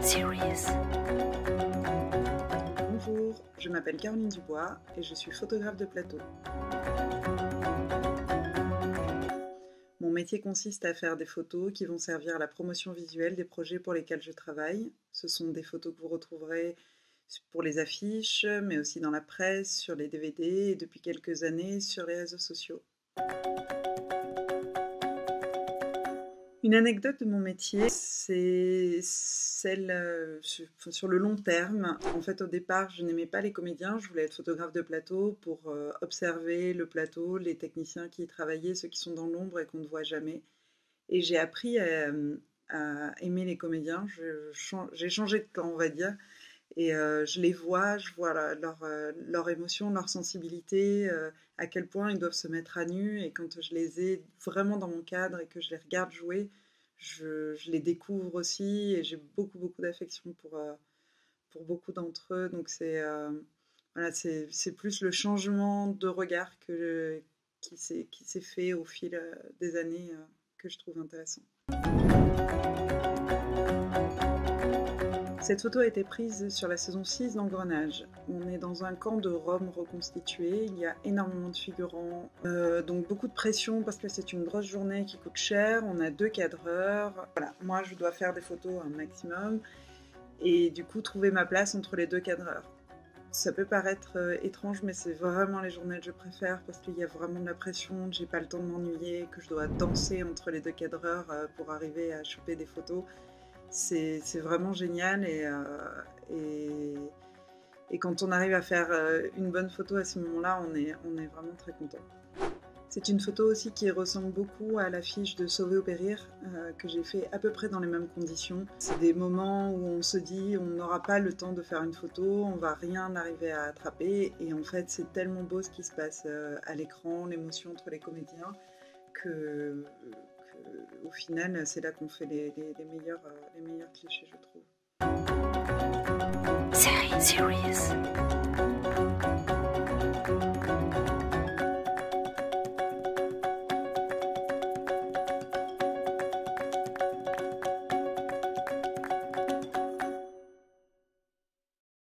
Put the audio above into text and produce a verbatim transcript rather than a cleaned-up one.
Series. Bonjour, je m'appelle Caroline Dubois et je suis photographe de plateau. Mon métier consiste à faire des photos qui vont servir à la promotion visuelle des projets pour lesquels je travaille. Ce sont des photos que vous retrouverez pour les affiches, mais aussi dans la presse, sur les D V D et depuis quelques années sur les réseaux sociaux. Une anecdote de mon métier, c'est celle euh, sur, sur le long terme. En fait, au départ, je n'aimais pas les comédiens, je voulais être photographe de plateau pour euh, observer le plateau, les techniciens qui y travaillaient, ceux qui sont dans l'ombre et qu'on ne voit jamais. Et j'ai appris à, à aimer les comédiens, je, j'ai changé de camp, on va dire. Et euh, je les vois, je vois la, leur, euh, leur émotion, leur sensibilité, euh, à quel point ils doivent se mettre à nu. Et quand je les ai vraiment dans mon cadre et que je les regarde jouer, je, je les découvre aussi. Et j'ai beaucoup, beaucoup d'affection pour, euh, pour beaucoup d'entre eux. Donc c'est euh, voilà, c'est, c'est plus le changement de regard que, qui, s'est, qui s'est fait au fil euh, des années euh, que je trouve intéressant. Cette photo a été prise sur la saison six d'Engrenage. On est dans un camp de Roms reconstitué, il y a énormément de figurants, euh, donc beaucoup de pression parce que c'est une grosse journée qui coûte cher, on a deux cadreurs. Voilà, moi je dois faire des photos un maximum et du coup trouver ma place entre les deux cadreurs. Ça peut paraître euh, étrange, mais c'est vraiment les journées que je préfère parce qu'il y a vraiment de la pression, j'ai pas le temps de m'ennuyer, que je dois danser entre les deux cadreurs euh, pour arriver à choper des photos. C'est, c'est vraiment génial et, euh, et, et quand on arrive à faire euh, une bonne photo à ce moment-là, on est, on est vraiment très content. C'est une photo aussi qui ressemble beaucoup à l'affiche de Sauver ou Périr euh, que j'ai fait à peu près dans les mêmes conditions. C'est des moments où on se dit on n'aura pas le temps de faire une photo, on va rien arriver à attraper et en fait c'est tellement beau ce qui se passe euh, à l'écran, l'émotion entre les comédiens que... au final, c'est là qu'on fait les, les, les, meilleurs, les meilleurs clichés, je trouve. Series.